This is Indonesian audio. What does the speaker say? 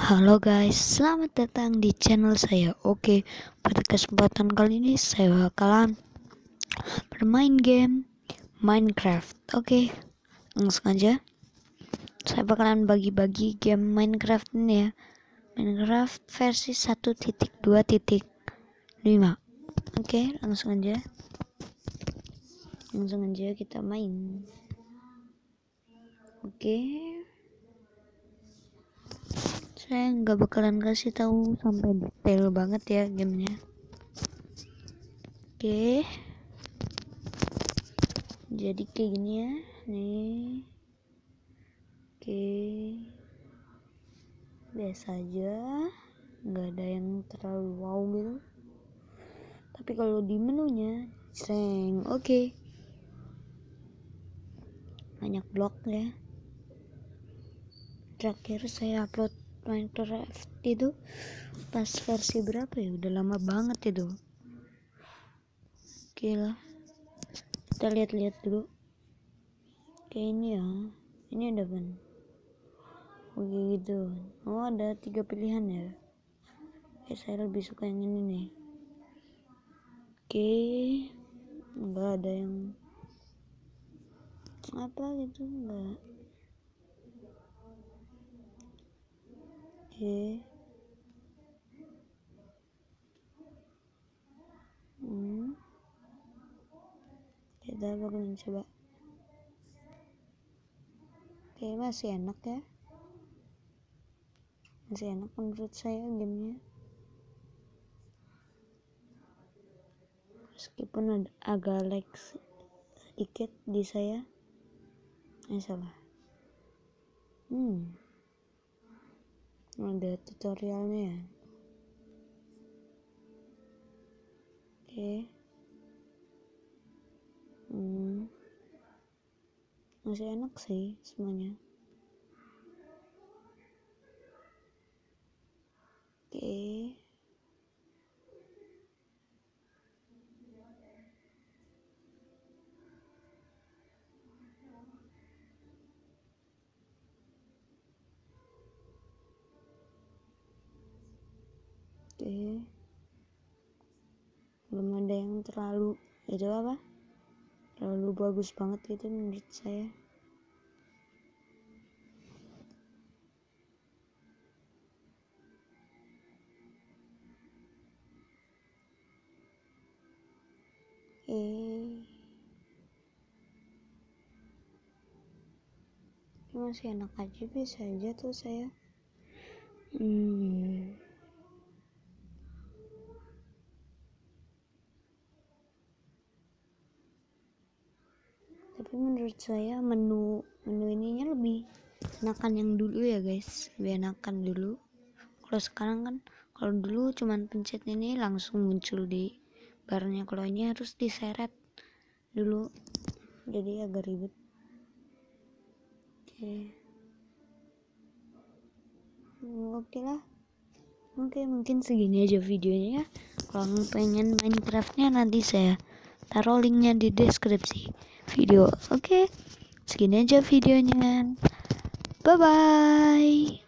Halo guys, selamat datang di channel saya. Oke, pada kesempatan kali ini saya bakalan bermain game Minecraft. Oke, langsung aja. Saya bakalan bagi-bagi game Minecraft ini ya. Minecraft versi 1.2.5. Oke, langsung aja. Langsung aja kita main. Oke. Saya nggak bakalan kasih tahu sampai detail banget ya gamenya. Oke, jadi kayak gini ya nih. Oke, biasa aja, nggak ada yang terlalu wow gitu, tapi kalau di menunya seng. Oke, banyak blok ya. Terakhir saya upload Minecraft itu pas versi berapa ya, udah lama banget itu. Oke lah, kita lihat-lihat dulu. Kayak ini ya, ini ada ban. Oke gitu. Oh, ada 3 pilihan ya. Oke, saya lebih suka yang ini nih. Oke, enggak ada yang apa gitu, enggak. Oke. Kita bakalan coba. Oke, masih enak ya. Masih enak menurut saya gamenya. Meskipun ada agak lag sedikit di saya. Salah. Ada tutorialnya ya. Oke. Masih enak sih semuanya. Oke. Oke. Belum ada yang terlalu itu apa? Terlalu bagus banget gitu menurut saya. Masih enak aja, biasa aja tuh saya. Tapi menurut saya menu ininya lebih enakan yang dulu ya guys, lebih enakan dulu. Kalau sekarang kan, kalau dulu cuman pencet ini langsung muncul di barnya, kalau ini harus diseret dulu, jadi agak ribet. Oke lah. Oke, mungkin segini aja videonya ya. Kalau pengen Minecraftnya nanti saya taruh linknya di deskripsi video. Oke, segini aja videonya. Bye bye.